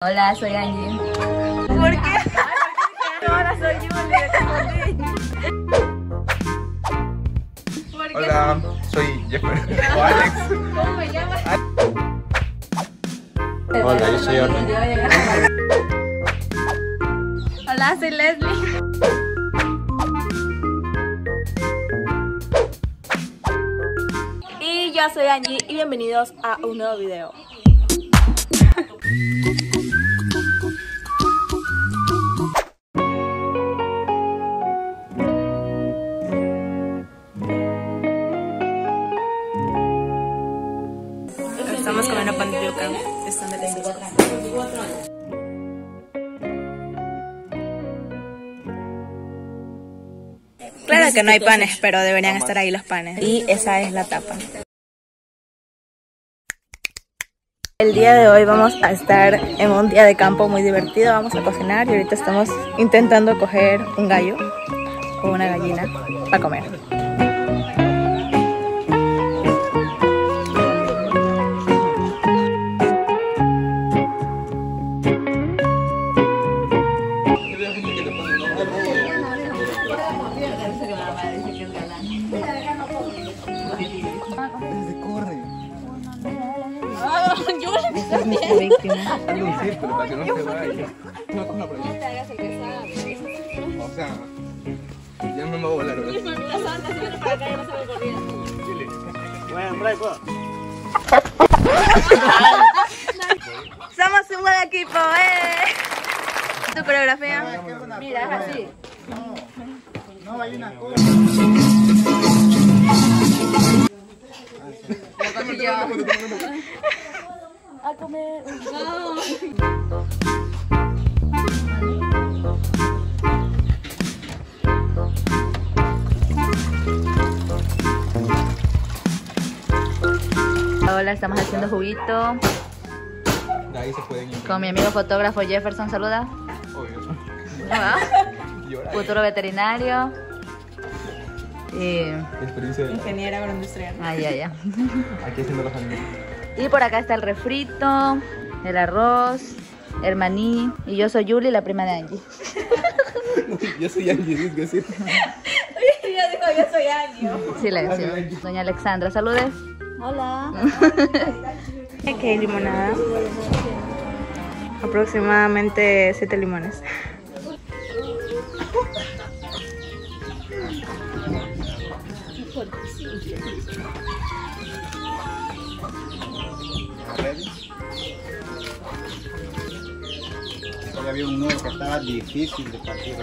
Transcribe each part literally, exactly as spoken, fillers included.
Hola, soy Angie. ¿Por qué? Ahora soy Julie. Hola, soy Jeffer. O Alex. ¿Cómo me llamas? Hola, yo soy Orden. Hola, soy Leslie. Y yo soy Angie y bienvenidos a un nuevo video. Estamos comiendo pan de yuca. Están deliciosos. Claro que no hay panes, pero deberían estar ahí los panes. Y esa es la tapa. El día de hoy vamos a estar en un día de campo muy divertido. Vamos a cocinar y ahorita estamos intentando coger un gallo o una gallina para comer. Hazle un círculo para que no se vaya. No coja por ahí. O sea, ya no me voy a volar ahora. Somos un buen equipo, ¿eh? ¿Tu coreografía? Mira, es así. No, hay una cosa. A comer. Hola, estamos haciendo juguito De ahí se pueden ir. con mi amigo fotógrafo Jefferson. Saluda. Obvio. ¿No va? Llora. Futuro veterinario. Y... Experiencia de... Ingeniera agroindustrial. Ay, ay, ay. Aquí haciendo las familias. Y por acá está el refrito, el arroz, el maní. Y yo soy Julie, la prima de Angie. Yo soy Angie, es decir. Ella dijo, yo soy Angie. Silencio. Doña Alexandra, saludes. Hola. Aquí hay limonada. Aproximadamente siete limones. Hoy había un nudo que estaba difícil de partir.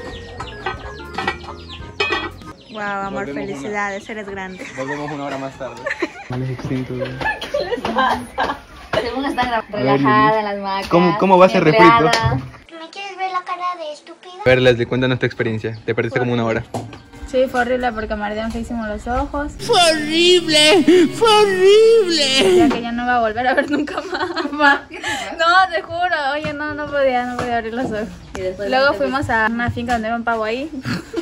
Wow, amor, Volvemos felicidades, eres grande. Volvemos una hora más tarde. Males extintos. Según están relajada en las macas. ¿Cómo- cómo va a ser refrito? ¿Me quieres ver la cara de estúpida? A ver, Leslie, cuéntanos tu experiencia. Te perdiste como una hora. Sí, fue horrible porque me ardían feísimo los ojos. ¡Fue horrible! ¡Fue horrible! Ya que ya no iba a volver a ver nunca más. Ma. No, te juro. Oye, no, no podía, no podía abrir los ojos. Luego fuimos a una finca donde había un pavo ahí.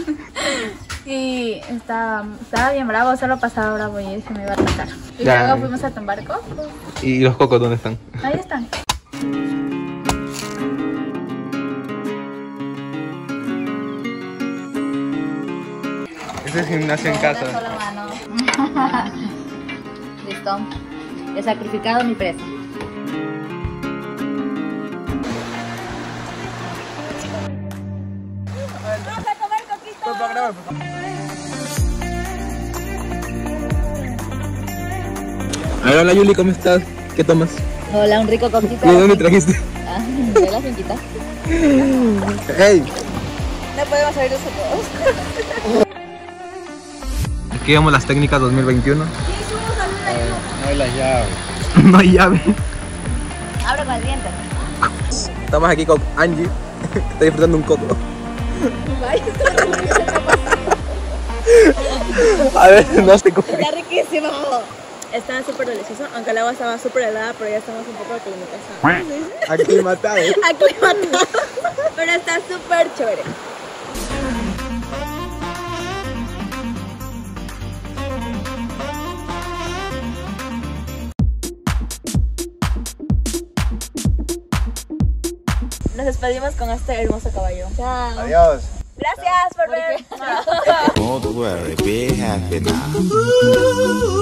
Y estaba, estaba bien bravo, solo pasaba bravo y se me iba a atacar. Y Ya. luego fuimos a tomar coco. ¿Y los cocos dónde están? Ahí están. Ese es gimnasio en casa. Una sola mano. Listo. He sacrificado mi presa. A ver, hola Yuli, ¿cómo estás? ¿Qué tomas? Hola, un rico coquito. ¿De dónde trajiste? Ah, de la finquita. ¡Hey! No podemos abrir los ojos. Aquí vemos las técnicas dos mil veintiuno. No hay las llaves. No hay llave. Abro con el diente. Estamos aquí con Angie. Está disfrutando un coco. A ver, no sé cómo. Está riquísimo. Estaba súper delicioso, aunque el agua estaba súper helada, pero ya estamos un poco aclimatados. Aclimatado. Aclimatados. Pero está súper chévere. nos despedimos con este hermoso caballo. Chao. Adiós. Gracias por ver. Don't worry, be happy now.